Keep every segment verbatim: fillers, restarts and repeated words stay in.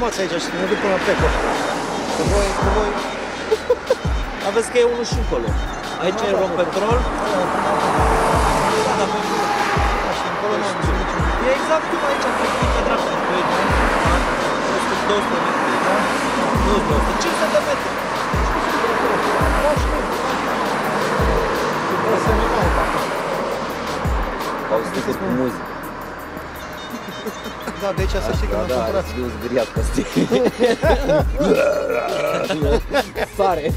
filmați aici și ne duc până la Peco. Cu voi, cu voi. Aveți că e unul și încolo. Aici e Rompetrol. Da, și încolo nu am văzut niciun. E exact cum aici, pe dreapta. două sute metri. Nu două sute, cinci sute de metri. Auziți cu muzică. Da, de aici să știi că m-am cumpărat. Da, da, zgâriat pe stii. Sare.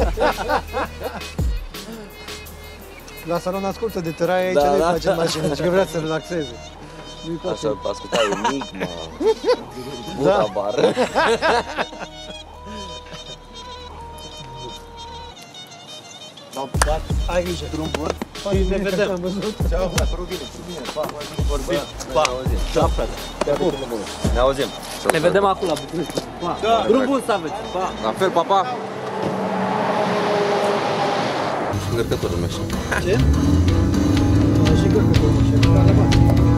La salon ascultă de tăraie aici, Da, nu-i da. face în mașină, deci că vrea să relaxeze. Așa, asculta Enigma, Da. Buda Bar. M-au pupat. Ai grijă. Drum bun. Păi, ne vedem. Am văzut. Ceau, a părut bine. Pa. Vorbim. Pa. Ceau, frate. Ne auzim. Ne vedem acum la București. Pa. Drum bun să aveți. Pa. La fel, papa. Încărcătorul meu. Ce? Am și încărcătorul și am rămas.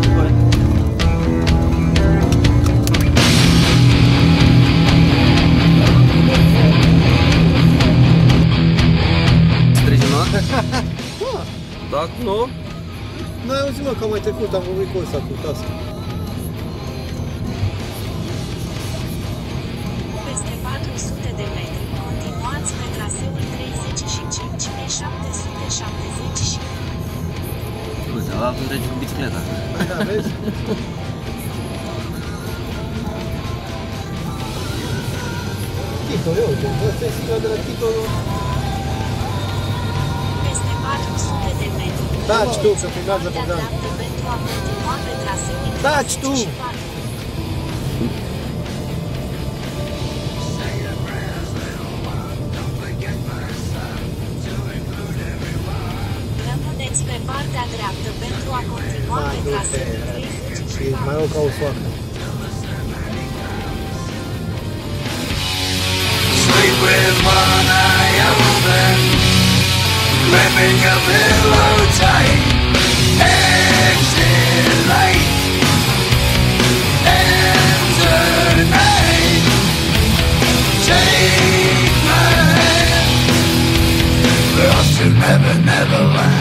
Da, nu? N-ai auzit, mă, că am mai trecut, am vorbit cu ăsta, cu tasca. Peste patru sute de metri, continuați pe traseul treizeci și cinci șapte sute șaptezeci și unu. Scuze, am luat un rege cu bicicleta. Da, vezi? Tito, eu, ăsta e strada de la Tito. Peste patru sute de metri. Taci tu, că filmează partea Bogdan. dreaptă pentru a continua pe traseul Taci tu! treizeci și patru. Rămâneți pe partea dreaptă pentru a continua Mai pe du-te, traseul treizeci și e patru. mai o ca o soacră. Sleep with one eye open, gripping your pillow tight. Exit light, enter night. Take my hand, lost in never, never land.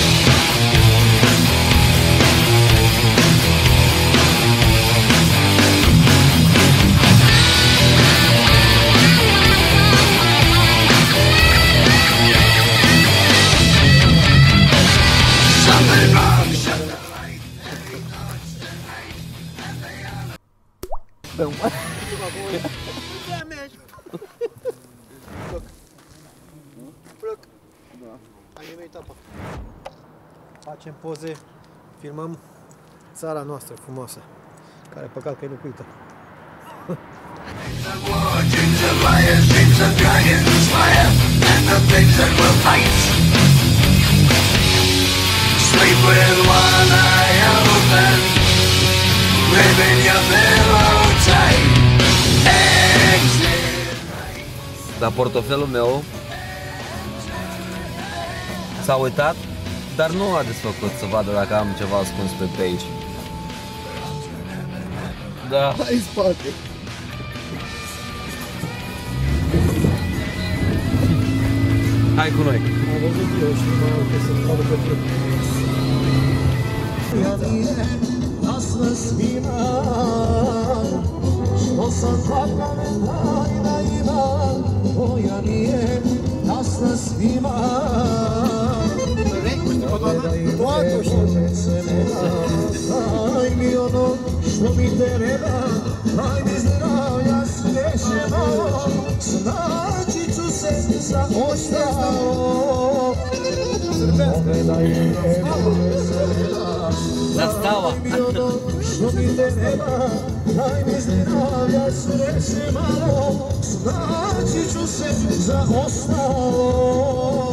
Something wrong, shut the light. Plăc. Ai nimerit apa. Facem poze, filmăm țara noastră frumoasă, care păcat că e locuită. Dreams of liars, dreams of dragons, fire, and the things that will fight. Sleep with one eye open, gripping your pillow tight. Exit. Dar portofelul meu s-a uitat, dar nu a desfăcut să vadă dacă am ceva ascuns pe page. Da. Hai în spate. Hai cu noi. Am văzut eu și mă rog să-mi vadă pe trup. Nasıl sviman, što sam takva tajna iman, moja nije nasıl sviman. Toată știu. Daj mi ono što mi treba, daj mi zdravlja srećemo, snaći ću se za ostalo. Pogledaj lijepo vesela, Zastava. što mi treba, daj mi zdravlja sreće malo, snaći ću se za ostalo.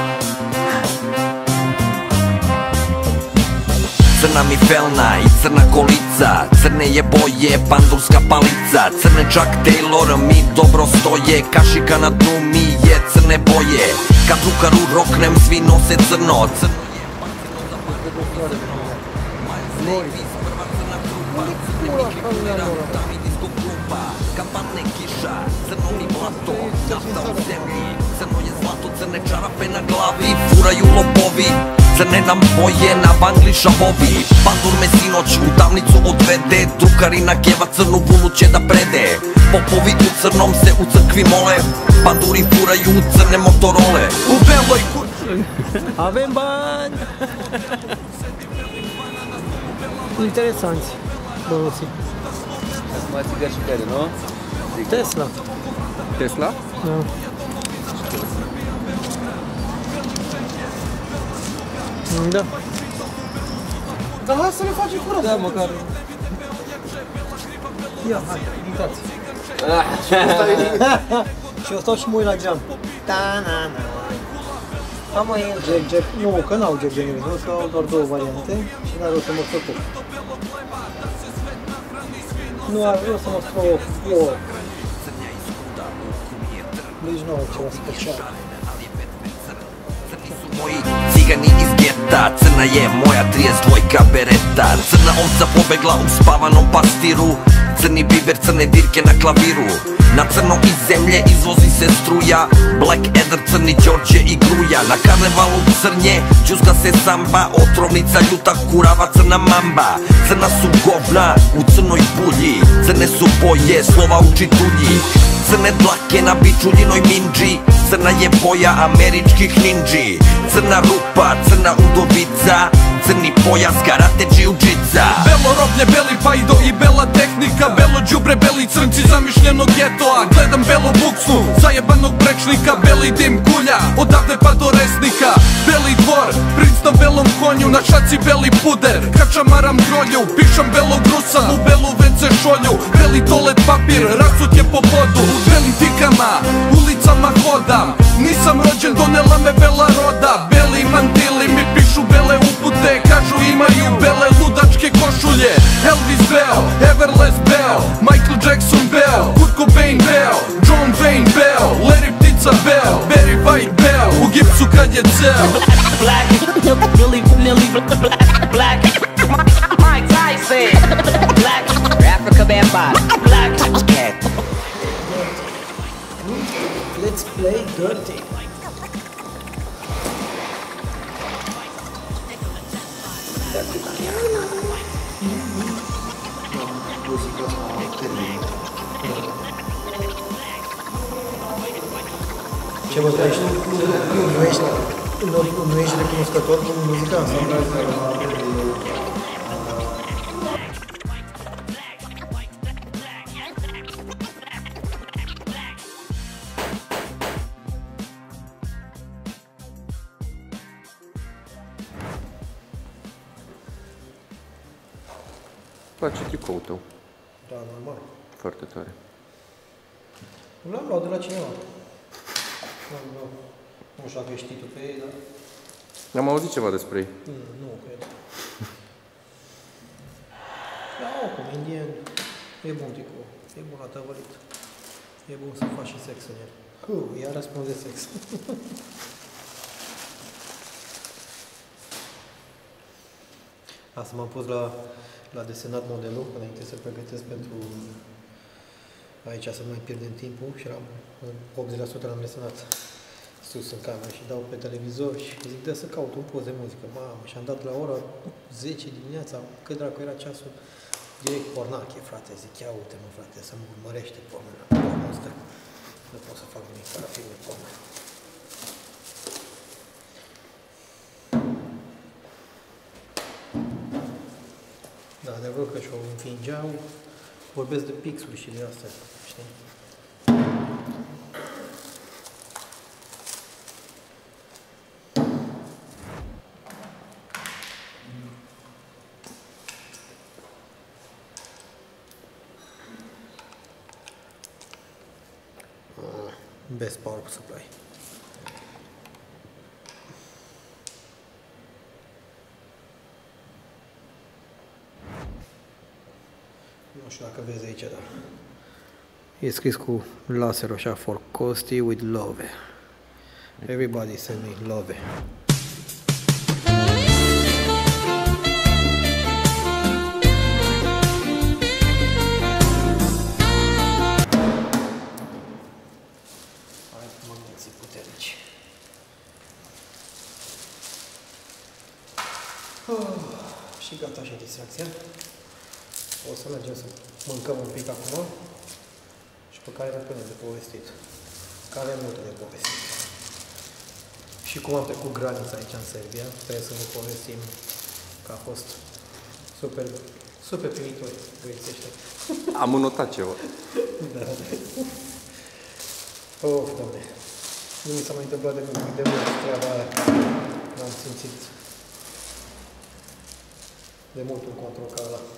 Crna mi felna i crna kolica. Crne je boje, pandurska palica. Crne čak Taylor, mi dobro stoje. Kašika na dnu mi je crne boje. Kad drukaru roknem, svi nose crno. Crno je baceno za pokogu crno. Majes Davis, prva crna trupa. Crnike kuleraju, tam i disko klupa. Kad padne kiša, crno mi blato. Nafta u zemlji, crno je zlato. Crne čarape na glavi, furaju lopovi. Crne nam boje, na bangli šabovi. Pandur me sinoć u tamnicu odvede. Drukarina keva crnu vunu će da prede. Popovi u crnom se u crkvi mole. Panduri furaju crne motorole. U beloj kur... Avem bani! Interesanți, bănuții. Mai țigări și care, nu? Tesla. Tesla? Da. Da. Dar hai să le facem curat. Da, măcar... Ia, hai, uitați. Și eu stau și mă uit la geam. Ta-na-na. Am mai jack, jack. Nu, că n-au jack de nimic, nu, că au doar două variante și n-are rost să mă fac. Nu are rost să mă fac o... Deci nu au ceva special. Moji cigani iz geta, crna je moja trideset dvojka bereta. Crna ovca pobegla u spavanom pastiru. Crni biber, crne dirke na klaviru. Na crno iz zemlje izvozi se struja. Black Eder, crni Đorđe i Gruja. Na karnevalu crnje, džuska se samba. Otrovnica, ljuta kurava, crna mamba. Crna su govna u crnoj bulji. Crne su boje, slova u čitulji. Crne dlake na bičuljinoj minđi. Crna je boja američkih ninđi. Crna rupa, crna udovica. Crni pojas, karate, džiu-džica. Belo roblje, beli pajdo i bela tehnika. Belo đubre, beli crnci zamišljenog getoa. Gledam belo buksnu, zajebanog prečnika. Beli dim kulja, odavde pa do Resnika. Beli dvor, princ na belom konju. Na šaci beli puder, kačamaram grolju. Pišam belog Rusa, u belu vence šolju. Beli toalet papir, rasut je po podu. U belim tikama, ulicama hodam. Nisam rođen, donela me bela roda. Beli mantili mi pišu bele upute. Kažu imaju bele ludačke košulje. Elvis Bell, Everlast Bell, Michael Jackson Bell, Kurt Cobain Bell, John Wayne Bell, Larry Pizza Bell, Barry White Bell, u gipsu kad je cel. Black, Billy, Billy, Black, Mike Tyson, Black, Africa Bambaataa, Black, Cat. Let's play dirty. Ce bă, tu ești, nu ești, nu, nu ești recunoscător cu muzica asta? Place tricoul tău. Da, normal. Foarte tare. L-am luat de la cineva. Nu știu dacă știi tu pe ei, dar... Am auzit ceva despre ei. Mm, nu, cred. Da, oricum, indian, e bun tricou. E bun la tăvălit. E bun să faci și sex în el. Uh, iar răspunde sex. Asta m-am pus la, la desenat modelul, înainte să pregătesc pentru aici să nu mai pierdem timpul și eram optzeci la sută l-am desenat sus în cameră și dau pe televizor și zic de să caut un post de muzică. Mamă, și am dat la ora zece dimineața, cât dracu era ceasul, direct pornache, frate, zic, ia uite-mă, frate, să mă urmărește pornul ăsta. Nu pot să fac nimic fără filme porno. Da, adevăr că și-o înfingeau, vorbesc de pixuri și de astea, știi? Best power supply. Nu știu dacă vezi aici, dar e scris cu laser așa, for Costi with love. Everybody send me love. Hai magneții puternici. Oh, și gata și distracția. O să mergem să mâncăm un pic acum și pe care rămânem de povestit. Că avem multe de povestit. Și cum am trecut granița aici în Serbia, trebuie să vă povestim că a fost super, super primitori grăițește. Am notat ceva. Da, da. Of, Doamne. Nu mi s-a mai întâmplat de mult, de mult treaba aia. N-am simțit de mult un control ca ăla.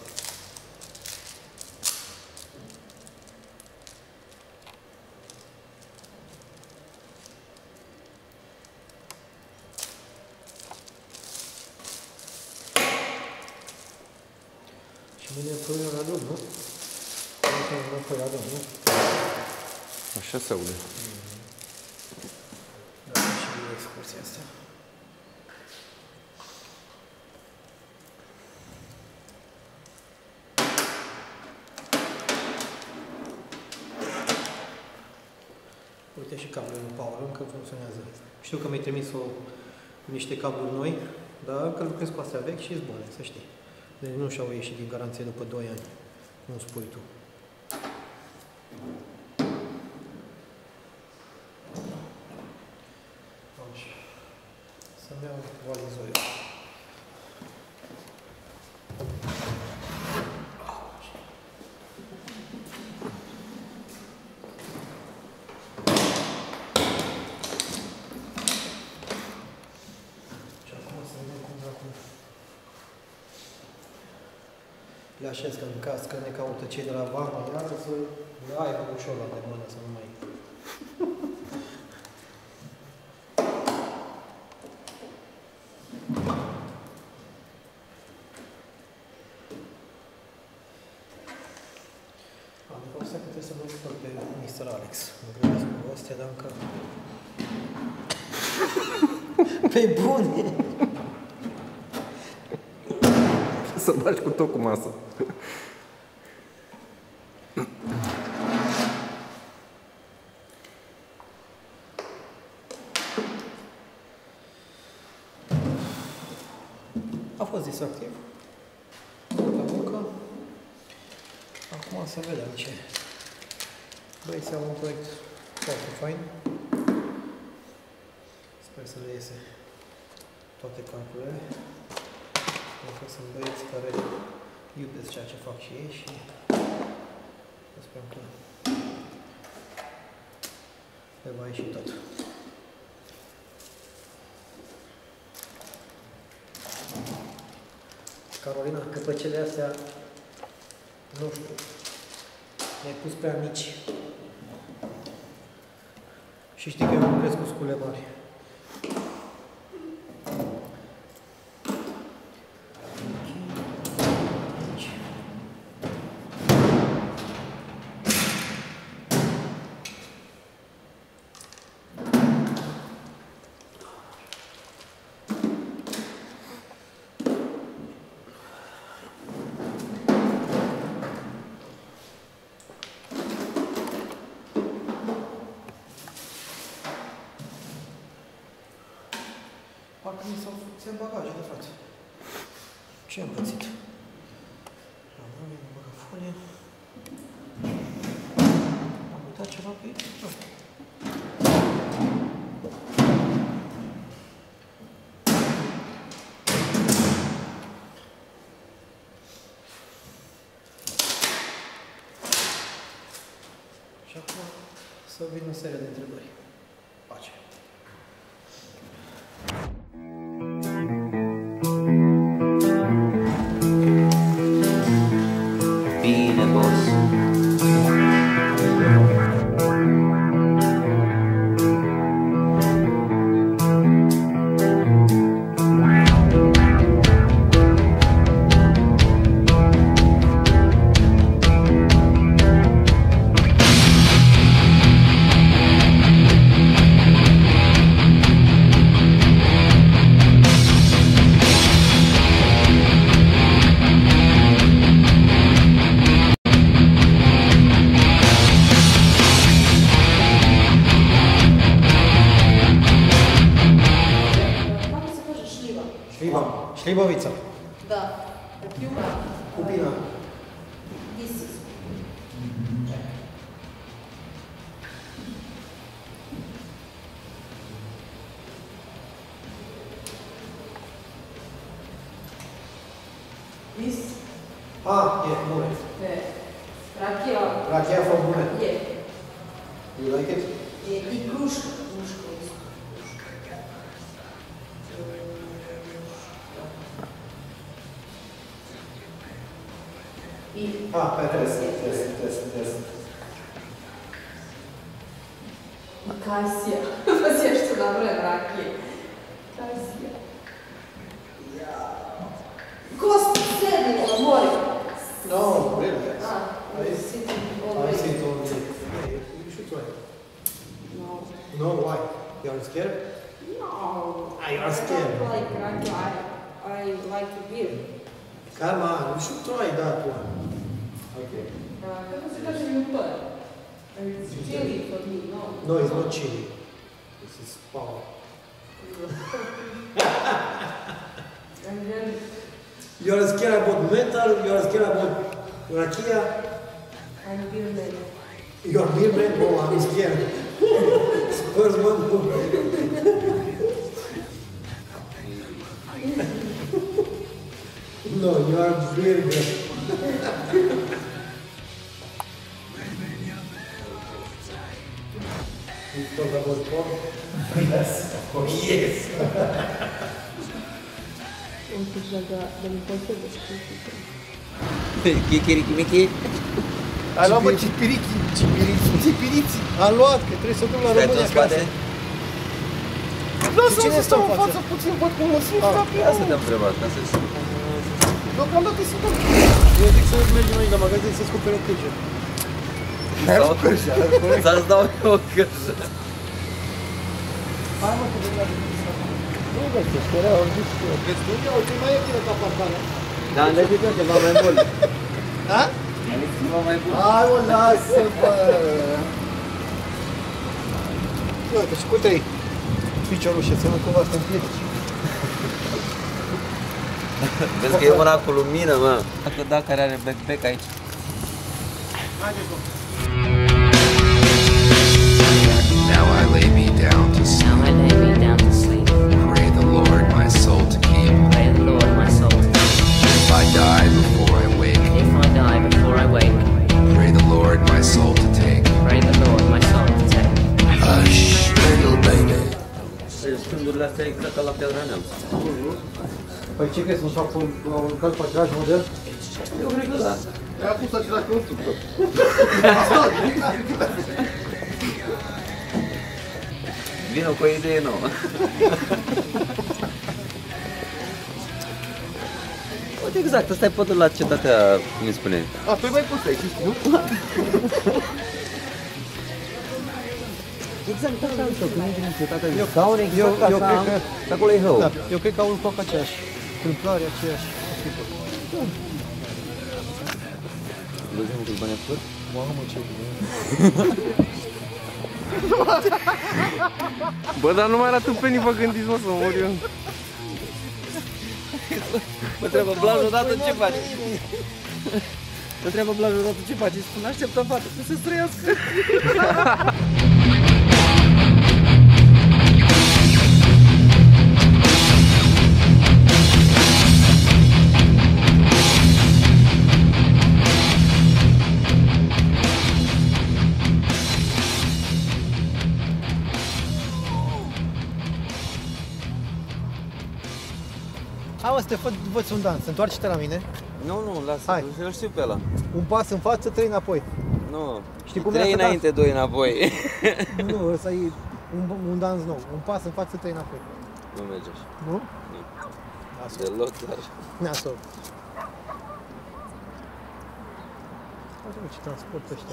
Și mine până la drum, nu? Până la drum, nu? Așa se aude. Da, și de excursia asta. Uite și cablurile lui Paul, încă funcționează. Știu că mi-ai trimis o, niște cabluri noi, dar că lucrez cu astea vechi și sunt bune, să știi. Deci nu și-au ieșit din garanție după doi ani, cum spui tu. Așa. Să-mi iau valizoiul. Le așez că în caz că ne caută cei de la Varna, iar să le aibă ușor la de mână, să nu mai... Am de fapt că trebuie să mă export pe mister Alex. Mă gândesc cu astea, dar încă... Pe bune! Să bagi cu tot cu masă. A fost distractiv. Multă muncă. Acum să vedem ce. Băieții au un proiect foarte fain. Sper să le iese toate calculele. Pentru că sunt băieți care iubesc ceea ce fac și ei și sperăm că le va ieși tot. Carolina, căpăcele astea, nu știu, mi-ai pus prea mici. Și știi că eu lucrez cu scule mari. Parcă mi s-au țin bagajele, frate. Ce am pățit? Am luat în bagafolie. Am uitat ceva pe aici? Nu. Și acum să vin o serie de întrebări. Pace. Bine, boss. Slibovița. Da. Piura. Cupina. Isis. Vis. Ah, yeah, Muret. Yeah. Rakia. Rakia from Muret. Yeah. You like it? Yeah. Igrushka. Igrushka. Ah, pe test, test, test, test. Cassia. Fazia estudar para lembrar aqui. Cassia. Gosto sério, amor. No, really? Ah, I see it I see it only. Hey, you should try. No. No, why? You are scared? No. Ah, you are scared. I like rakia. I, I like beer. Come on, you should try that one. Okay. Because it doesn't even put. It's chili for me, no. No, it's not chili. This is power. And then You are scared about metal, you are scared about rakia. I'm beer man. You are beer man? Oh, I'm scared. First one. No, you are beer man. You talk about porn? Yes, of course. Yes. Chikiriki Michi. Ai luat, bă, cipirichi, cipirichi, cipiriți. Am luat, că trebuie să duc la România acasă. Lasă-mă să stau în față puțin, văd cum mă simt rapid. Asta te-am întrebat, ca să știu. Deocamdată sunt ok. Eu zic să mergem noi la magazin să-ți cumperi o cârjă. N-ai o cârjă, corect? Să-ți dau eu o cârjă. Hai mă, că vrem la dumneavoastră. Nu găsești, era o zis eu. Vezi tu? Ia uite, mai ieftină ca parcarea. Da, am găsit eu ceva mai bun. Da? Am găsit ceva mai bun. Hai mă, lasă, bă! Uite, și cu trei piciorușe, să nu cumva să împiedici. Vezi că e una cu lumină, mă. Dacă da, care are backpack aici. Haideți, bă! Now I lay me down to sleep. Now I lay me down to sleep. Pray the Lord my soul to keep. Pray the Lord my soul to keep. If I die before I wake. If I die before I wake. Pray the Lord my soul to take. Pray the Lord my soul to take. Hush, little baby. Scândurile astea e exact ca la Piatra Neamț. Păi ce crezi, nu s-au urcat pe același model? Eu cred că da. I-a pus același constructor. Vină cu o idee nouă. Uite exact, ăsta e podul la cetatea, cum îi spune. A, păi mai pus aici, știi, nu? Exact așa, uite, când intri în cetatea de scaune, exact eu, eu așa, cred că, acolo e hău. Da, eu cred că au un toc aceeași, tâmplare aceeași. Văzem câți bani a făcut? Mamă, ce bine. Bă, dar nu mai arată penii, vă gândiți, mă, să mă mor eu. Mă întreabă Blaj odată ce faci? Mă întreabă Blaj odată ce faci? Spune, așteptă fată, să se străiască. Hai mă, să te învăț un dans, întoarce-te la mine. Nu, nu, lasă, hai. Eu știu pe ăla. Un pas în față, trei înapoi. Nu, știi cum trei înainte, doi înapoi. Nu, nu, ăsta e un, un dans nou. Un pas în față, trei înapoi. Nu merge așa. Nu? Nu. Nasol. Deloc chiar. Nasol. Uite ce transport ăștia.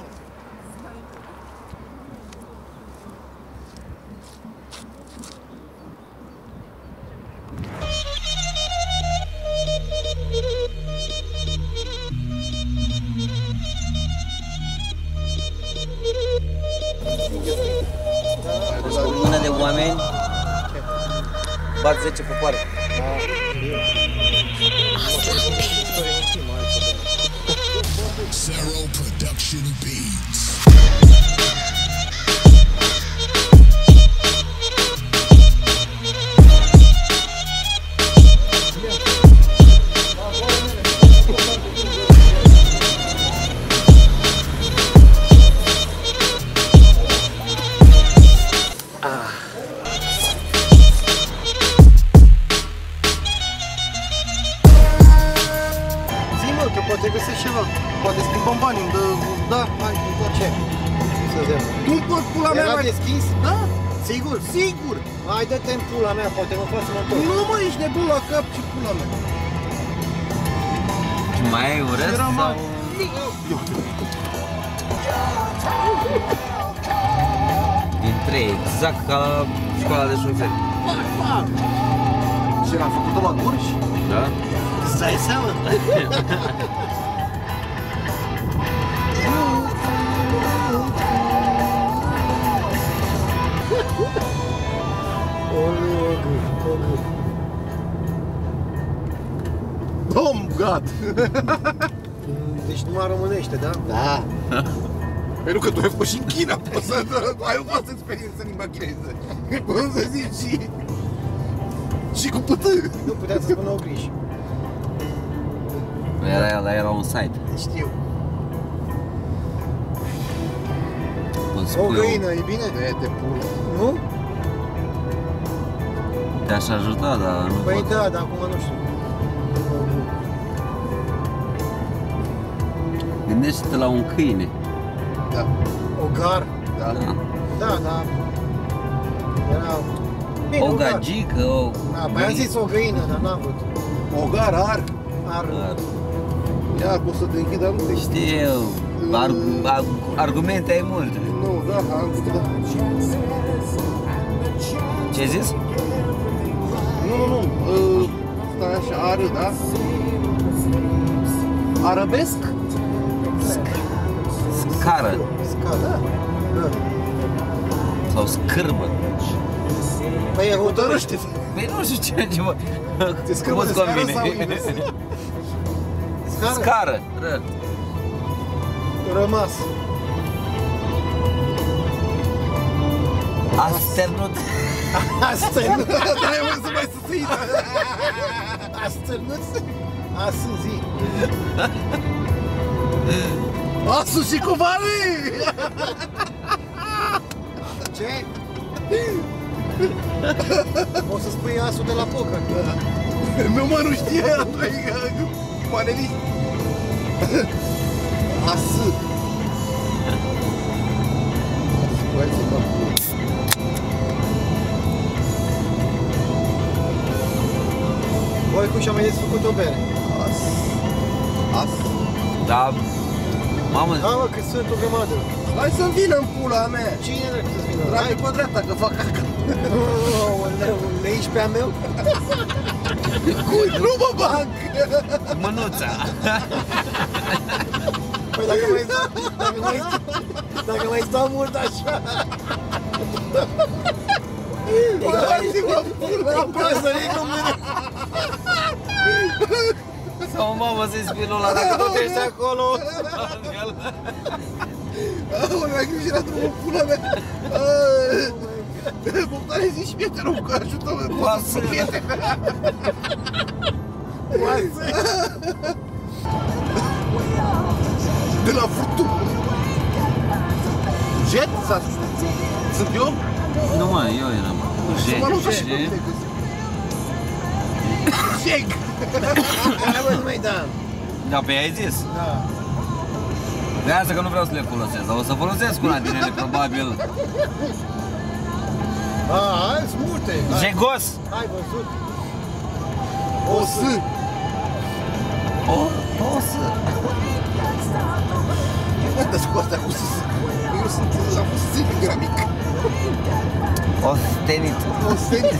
Deci cu mână de oameni bat zece popoare. Da, Shitty Beats. Poate găsești ceva. Poate schimbăm banii, îmi dă... Da, hai, îmi ce? Să vedem. Nu pot pula mea, era mai... deschis? Da. Sigur? Sigur. Hai, dă-te în pula mea, poate mă fac să mă întorc. Nu mă, ești nebun la cap, ce pula mea. Și mai ai un rest sau... Din trei, exact ca la școala de șoferi. Fac, fac. Și l-am făcut-o la Gorj? Da. Îți dai seama? Om, gat! Deci numai românește, da? Da. Pentru că tu ai fost și în China, poți să ai o falsă experiență în limba chineză. Cum să zici și... și cu pătă. Nu putea să spună Ogriș. Era, ăla era un site. Știu. O găină, e bine? De te pula. Nu? Te-aș ajuta, dar nu Păi pot. da, dar acum nu știu. Gândește-te la un câine. Da. Ogar? Da. Da. Da, da. Era... Bine, O ogar. gagică, o... Da, păi am zis o găină, dar n-am vrut. Ogar, ar. Ar. Ia, că o să te închid, dar nu te știu. Știu, ar, ar, argumente ai multe. Nu, da, am zis, da. Ce ai zis? Nu, nu, nu. Uh, stai așa, ară, da? Arabesc? Scară. Scară, da. Da. Sau scârbă. Păi e hotărăște-te. Păi nu știu ce, ce mă... Te scârbă de scară sau invers? Scară? Scară. Ră. Rămas. Asternut. Asternut. Da, eu mă să mai susțin. Asternut. Asuzi. Asu și cu banii! Ce? O să spui asul de la poker. Nu mă, nu știe atunci, panelist. Asu. Hai să fac. Voi cum și-am mai desfăcut o bere? As. As. Da. Mamă. Da, mă, că sunt o grămadă. Hai să-mi vină în pula mea. Cine trebuie să-ți vină? Dragă pe dreapta, că fac caca. Le ești pe a meu? Cui? Nu mă bag! Mânuța. Păi dacă mai stau, dacă mai stau, dacă mai stau mult așa... Băgați-mă pula mea! Să ridic cu mâna! Sau mamă, să-i spinul ăla, dacă tot ești acolo. Aoleu, mi-a grijit drumul pula mea! Bogdane, zici și mie, te rog, că ajută-mă, poți să prietene! De la furtun! Jet? Sunt eu? Nu mă, eu eram. Să mă lucă și pe mine. Jeg! Hai bă, nu mai da! Da, pe ai zis? Da. De asta că nu vreau să le folosesc, dar o să folosesc una din ele, probabil. A, hai, sunt multe! Jegos! Hai văzut! O S! O, o S! Uite-ți cu astea cu S! Eu sunt, am fost S când eram mic! Ostenit! Ostenit!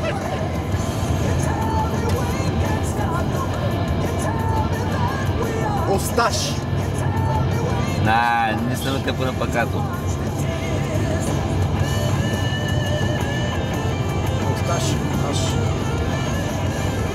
Ostaș! Da, nu se lucă până păcatul. Ostaș, aș...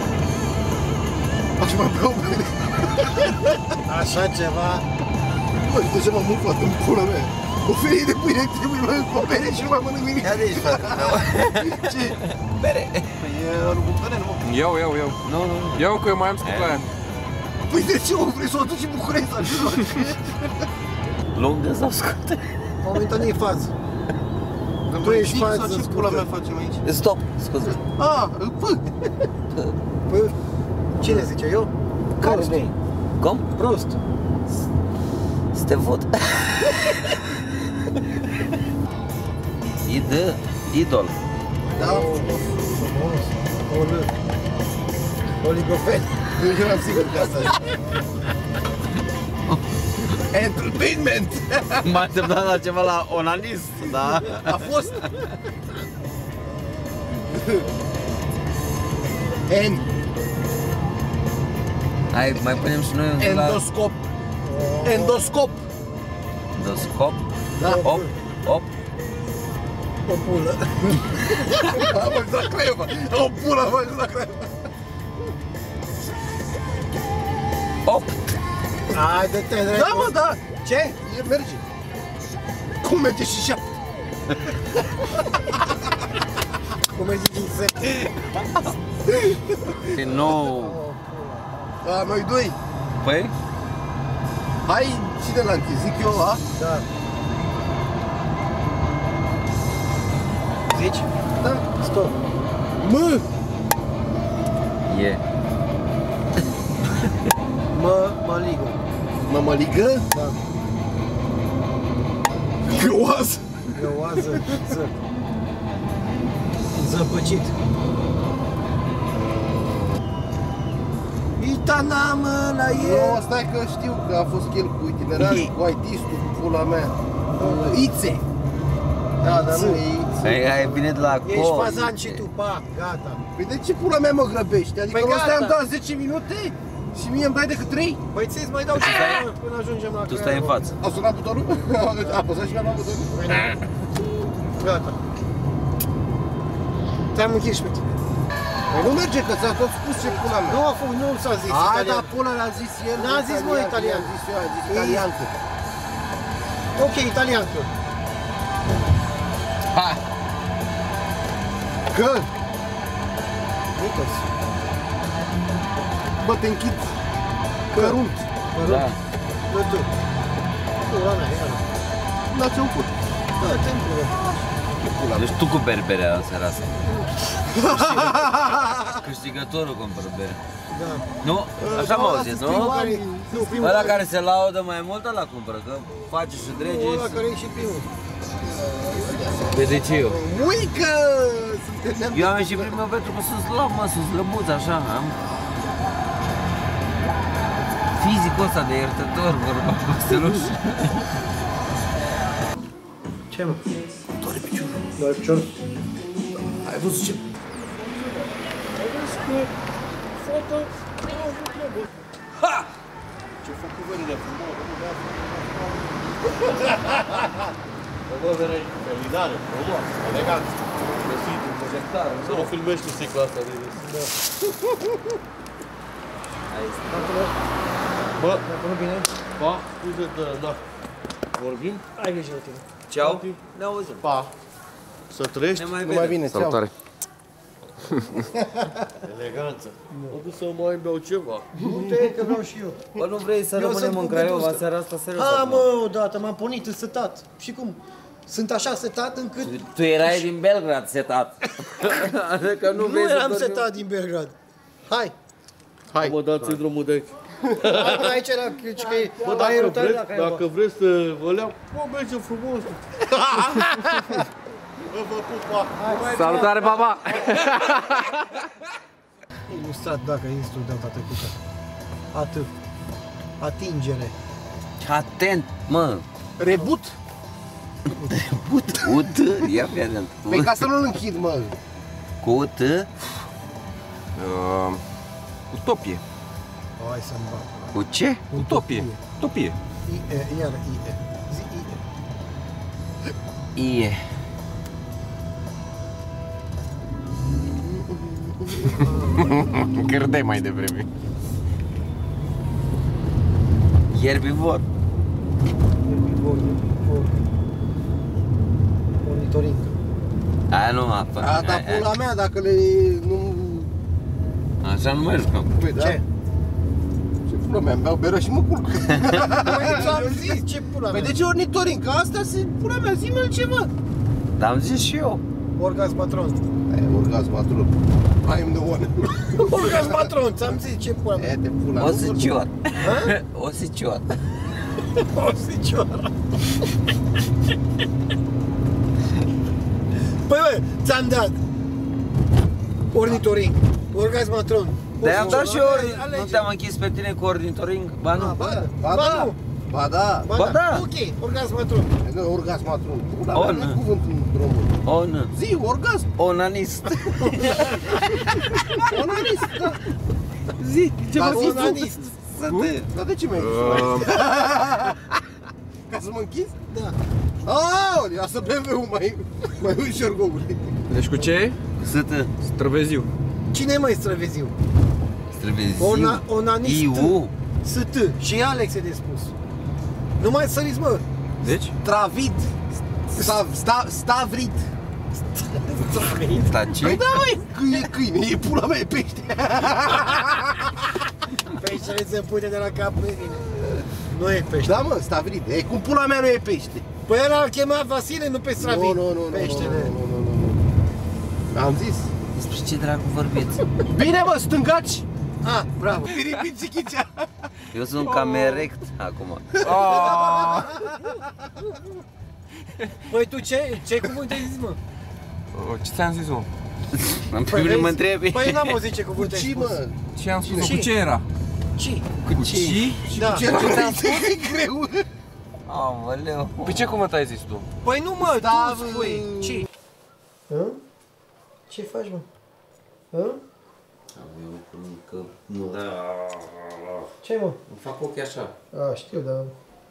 Aș mă beau bine! Așa ceva... Bă, de ce m-am muflat în pula mea? O ferie de pâine trebuie mai cu o bere și nu mai mănânc nimic. Ia de aici, frate. Ce? Bere. E oricum bere, nu mă. Iau, iau, iau. Nu, nu, nu. Iau că eu mai am sticla aia. Păi de ce o vrei să o duci în București sau ce? Lungă sau scurtă? Momentan e fază. Tu ești fază ce pula mea facem aici? Stop, scuze. Ah, pă! Păi, cine zice, eu? Care vrei? Cum? Prost. Să te văd. Id, idol. Da? Frumos. Ol- Oligofren. Eu eram sigur că asta e. Entertainment! M-a așteptat la ceva la onanist, da? A fost! N. Hai, mai punem și noi un la... Endoscop. Endoscop. Endoscop? Da. Op, op. O pulă. Am ajuns la Craiova. O pulă am ajuns la Craiova. Op. Hai, de-te drept. Da, mă, da. Ce? E, merge. Cum merge și șapte? Cum merge din se? E nou. A, noi doi. Păi? Hai, cine l-a închis? Zic eu, a? Da. Zici? Da. Stop. M. E. Mă, mă ligă. Mă mă ligă? Da. Găoază. Găoază, ză. Zăpăcit. Itana, mă, la el. Nu, stai că știu că a fost el cu itinerar, cu I T-istul, cu pula mea. Ițe. Da, dar nu e Ițe. Hai, hai, bine de la Ești co. fazan și tu, pa, gata. Păi de ce pula mea mă grăbești? Adică Păi păi ăsta am gata. dat zece minute și mie îmi dai decât trei? Păi ți-ți mai dau și până ajungem la Tu stai în față. A sunat butonul? A apăsat și mi-a luat butonul? Gata. Te-am închis pe tine. Păi nu merge, că ți-a tot spus ce pula mea. Nu a fost, nu s-a zis Hai, italian. dar pula l-a zis el. N-a zis, mă, italian. Am zis eu, am zis italiancă. Ok, italian. Ha! Că? Nicos. Bă, te închid. Cărunt. Da. Bă, tu. Ura mea, ia. La ce-au put? Da, te-mi Deci tu cu berberea în seara asta. Câștigătorul cumpără bere. Da. Nu? Așa am auzit, nu? Nu, primul. Ăla care se laudă mai mult, ăla cumpără, că face și drege. Ăla care e și primul. Păi de ce eu? Uică! Suntem Eu am ieșit primul pentru că sunt slab, mă, sunt slăbuț, așa, am... Fizicul ăsta de iertător, vorba cu steluș. Ce, mă? Doare piciorul. Doare piciorul? Ai văzut ce? Ha! Ce fac cu vările frumos? Vădere felidare, frumos, elegant, găsit, proiectar. Să nu filmești sticla asta de râs. Bă, acolo bine? Pa, scuze că, da, vorbim? Ai grijă de tine. Ceau, ne auzim. Pa, să trăiești. Ne mai Nu mai bine, ceau. Salutare. Eleganță. Mă duc să mai beau ceva. Du-te că vreau și eu. Bă, nu vrei să Eu rămânem sunt în Craiova bucătoscă. seara asta, serios? Ha, acum? mă, odată m-am pornit setat. Și cum? Sunt așa setat încât... Tu erai din Belgrad setat. Adică nu Nu vrei să eram dormi- setat din Belgrad. Hai. Hai. Mă dați drumul de aici. Hai că aici era, zici că e Bă, dacă aerul tare vreți, la Craiova. dacă vreți să vă leau, bă, merge frumos. Bă, vă pup, pa. Salutare, papa! Ilustrat dacă instul de data trecută. Atât. Atingere. Atent, mă! Rebut? Ut, ut, ia fi atent. Păi ca să nu-l închid, mă. Cu ut? Uh, utopie. Hai să-mi bat. Cu ce? Utopie. Utopie. I E, iar I E. Zi I E. Ie. Cârdei mai devreme. Herbivor. Monitoring. Aia nu apă. A, dar pula mea, dacă le... nu... Așa nu mai jucăm. Păi da. Ce? Ce pula mea, îmi beau beră și mă culc. Păi ți-am zis, ce pula mea? Păi de ce ornitoring? Că astea se... Pula mea, zi-mi altceva. Dar am zis și eu. Orgasmatron. Aia, orgasmatron. I am the one. Orgasmatron, ți-am zis, ce pula mea? E, de pula. O sicior. O sicior. O sicioară. Păi bă, ți-am dat ornitoring, orgasmatron. De-aia am dat și eu, nu te-am închis pe tine cu ornitoring? Ba nu. Ba da. Ba da. Ba da. Ba da. Ok, orgasmatron. Nu, orgasmatron. Pula On. mea, n-ai cuvântul în român. On. Zi, orgasm. Onanist. Onanist, da. Zi, ce Dar mă zi, zici? onanist. Dar de ce mi-ai zis? Ca să mă închizi? Da. Aoleu, ia să B M W-ul mai, mai ușor, gogule. Deci cu ce? Sătă. Străveziu. Cine mai străveziu? Străveziu. Ona, onanist. Iu. S T. Și Alex e de spus. Nu mai săriți, mă. Deci? Travid. Stav, sta, stavrit. Sta ce? Păi da, măi, că e câine, e pula mea, e pește. Peștele se pune de la cap pe mine. Nu e pește. Da, mă, stavrit. E cum pula mea nu e pește. Păi ăla îl chema Vasile, nu pe Stravin. Nu, nu, nu, Peștele. nu, nu, nu, nu. Am zis. Despre ce dracu vorbiți? Bine, mă, stângaci. Ah, bravo. Piripit Cichicea. Eu sunt cam erect acum. Păi tu ce, ce cuvânt ai zis, mă? Ce ți-am zis, mă? În primul rând mă întrebi. Păi n-am auzit ce cuvânt ai Ci, spus. mă. Ce am spus? Ci. Cu ce era? Ci. Cu ci? Da. Ce ți-am spus e greu. Aoleu. Pe ce cuvânt ai zis tu? Păi nu, mă, Da, tu spui. Ci. Hă? Ce faci, mă? Hă? Că nu. Ce, mă? Îmi fac ochii așa. A, știu, dar...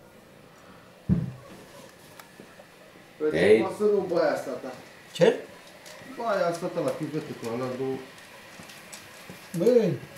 Ei. Mă să nu baia asta ta. Ce? Baia asta ta la pivetă, cu ala două. Băi,